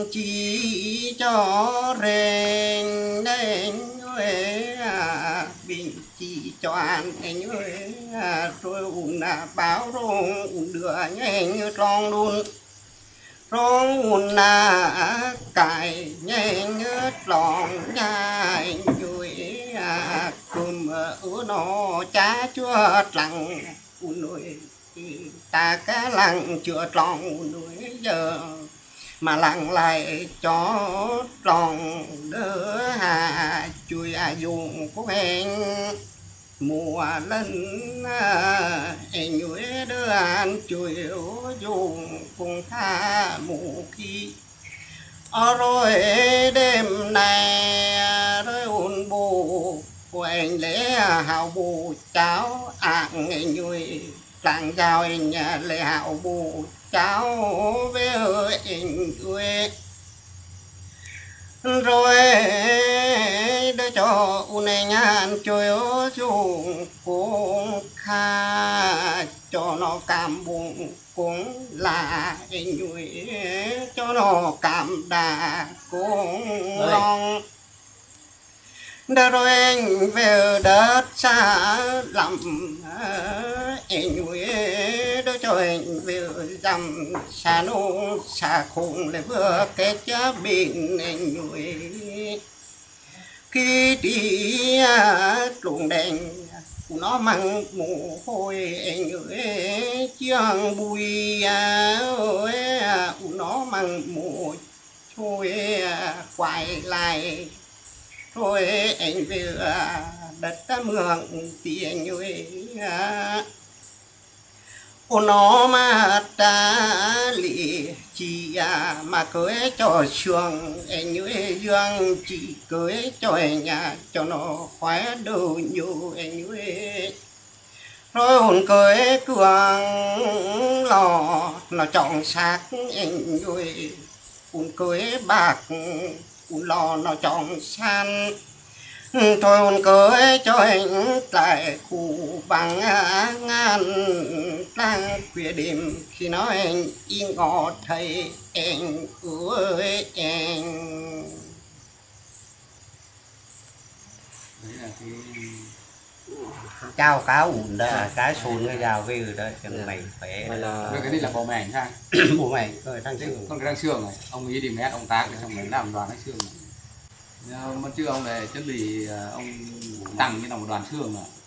chỉ cho rèn đến huế bình chỉ cho anh đến huế rồi ùn báo rong đưa nhanh như tròn đun rong ùn cài nhanh như tròn nhai huế cùm ở nó cha chúa lặng ùn nuôi ta cá lăng chưa tròn núi giờ mà lăng lại cho tròn đỡ hà chui dùng của em mùa lên em núi đỡ ăn chui dùng cùng tha mù khi rồi đêm này rồi ôn bù của anh lễ hào bù cháu ăn em núi làng giao anh lệ hạo bù cháu với anh quê rồi để cho un anh chơi ở chuồng cũng kha cho nó cảm bụng cũng là anh nuôi cho nó cảm đà cũng long để rồi anh về đất xa lắm anh nuôi để cho anh về dầm xa nông xa khung lại vừa kết giá bình anh nuôi khi đi trùng đèn nó mang mồ hôi anh nuôi chiang bùi ơi nó mang mồ hôi quay lại thôi anh về đất mường thì anh ơi nó mà ta lì chỉ mà cưới cho xuồng anh ơi dương chỉ cưới cho nhà cho nó khóe đầu nhiều anh ơi rồi hồn cưới cường lò nó chọn xác anh ơi hồn cưới bạc lò nó chọn san thôi hồn cưới cho anh tại khu bằng ngàn đang khuya đêm khi nói anh yên ngọt thầy anh ơi anh chào cá ủn đó cá sùn cái rào về đó cho mày khỏe cái này là bò mèn ha bò mèn rồi thằng xương con cái răng xương này ông nghĩ đi mét ông tác để xong rồi làm đoàn cái xương này mất chưa ông này chuẩn bị ông tăng cái một đoàn xương này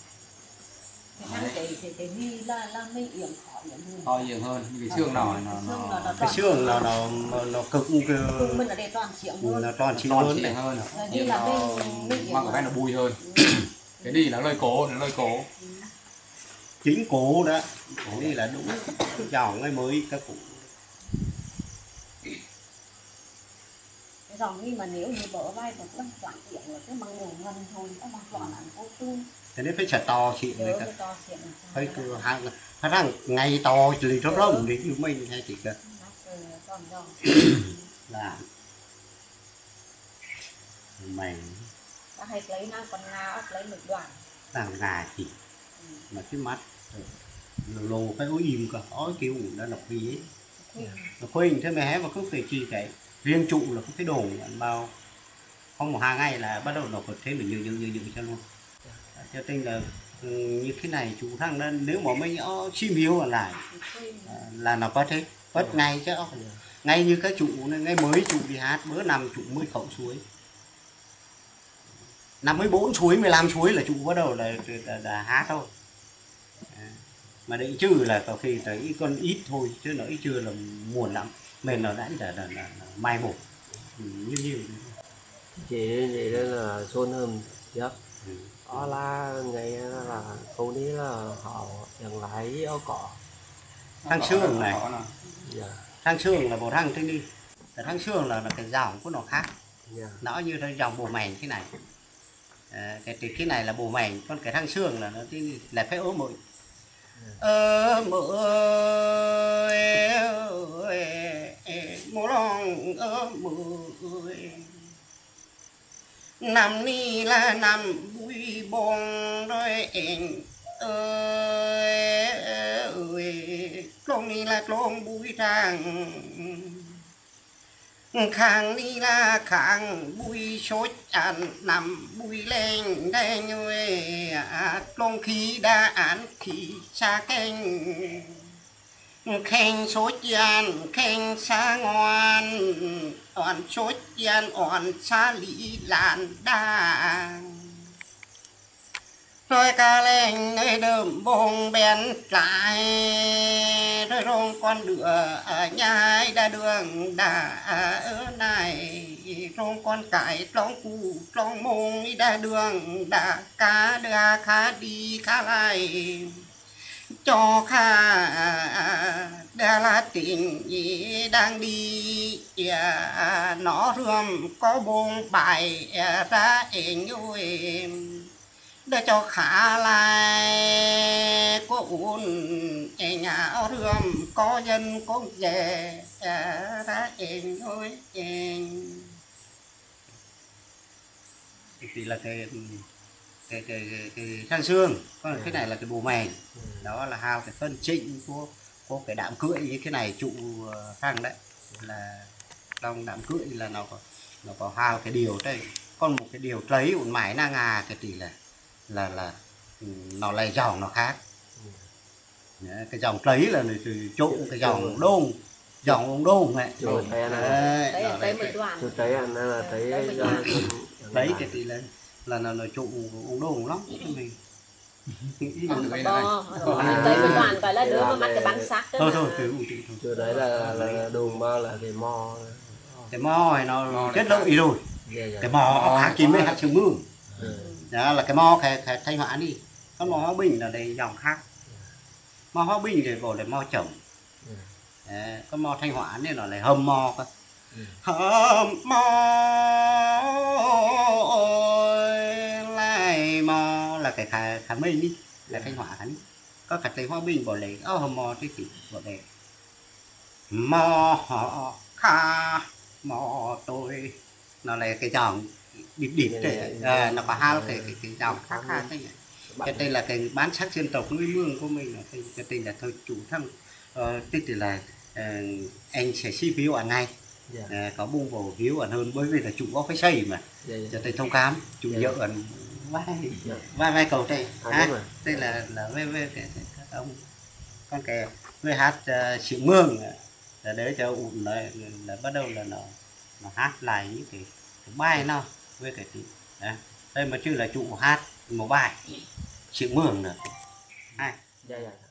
cái gì là mình yểm khó nhiều hơn cái xương nào cái xương nó cực mình là để toàn triệu hơn nó toàn triệu hơn nhưng nó mang cái nó bùi hơn cái đi nó lơi cố chính cố đó cố đi là đúng dòng cái mới các cụ cái dòng như mà nếu như bỡ vai còn vẫn toàn tiện là cái bằng ngủ ngân thôi nó bằng toàn ăn cô tư thế nên phải chặt to chị người ta phải cứ hàng rằng ngày to thì rất rộng để như mình hay chị cơ là mày hay lấy năng con ngà lấy một đoàn làm gà chị mà cái mắt lồ phải có im cả ói kêu đã đọc gì ấy nó khuyên thế mẹ hé mà cứ phải chi cái riêng trụ là có cái đồ ăn bao không một 2 ngày là bắt đầu nó có thế mình như cho luôn cho nên là như thế này chủ thằng nên nếu mà mấy nhỏ chim hiếu lại là nó có thế bất ngay chứ ngay như cái trụ ngay mới trụ đi hát bữa nằm trụ mới khẩu suối 54 suối 15 suối là trụ bắt đầu là hát thôi mà định trừ là có khi tới con ít thôi chứ nó ít chưa là muộn lắm mình nó đã là mai một như chỉ vậy đó là xôn hơn chắc đó là ngày là câuนี้là họ nhận lại ở cỏ thang xương này thang xương là bộ thang thế đi thang xương là cái dòng của nó khác nó như cái dòng bồ mèn thế này cái này là bồ mèn còn cái thang xương là nó là phải ốm mồi mỡ mỡ năm ni là năm vui bông rồi em ơi con ni là con vui trang khang đi là khang bùi sốt ăn nằm bùi lên đây người lông khí đã ăn khí xa kênh khen sốt gian khen xa ngoan oan sốt gian oan xa lý làn đa rồi ca lên nơi đơm bông bén lại rồi rong con đựa ở nhà đã đường đã ở này rong con cải trong cụ trong mông đã đường đã cá đưa khá đi khá lại cho khá đã là tình đang đi nó rươm có bông bài ra nhôi để cho khá lại có uốn nhà rươm có dân có về ra nhôi thì là cái sang xương, còn cái này là cái bộ mèn, đó là hao cái phân trịnh của cái đạm cưỡi như cái này trụ thằng đấy là trong đạm cưỡi là nó có hao cái điều đây, còn một cái điều lấy ủn mãi na ngà cái tỷ là nó lại dòng nó khác. Cái dòng lấy là từ chỗ cái dòng ông đôn này lấy cái tỷ là nó trụ ông đôn lắm mình tới một đoạn gọi là đứa mà mắt cái bắn sắc thôi chỗ đấy là đồn bao là cái mò này nó chất lượng rồi cái mò hạt chín với hạt trường mương đó là cái mò cái Thanh Hóa đi, con mò Hóa Bình là đây dòng khác, mò Hóa Bình thì gọi là mò trồng, con mò Thanh Hóa nên nó lại hầm mò cơ, hầm mò lại mò là cái khả Minh đi là Thanh Hóa đi, có cả Tây Hóa Bình bỏ lấy hầm mò cái gì bỏ để mò họ kha mò tôi nó là cái dòng điệp đấy, nó có hai cái dòng khác thế nhỉ. Cái đây là cái bản sắc dân tộc nuôi mương của mình, cái tên là thôi chủ thăng tức là anh sẽ ship phiếu ở ngay có bung vào phiếu ẩn hơn, bởi vì là chủ có phải xây mà cho tên thông cám chủ nhợ ẩn vai cầu đây đây là với cái ông con kèo với hát xịu mương là để cho ủn là bắt đầu là nó hát lại những cái bài nó với cái gì đây mà chưa là trụ hát một bài xịu mương nữa.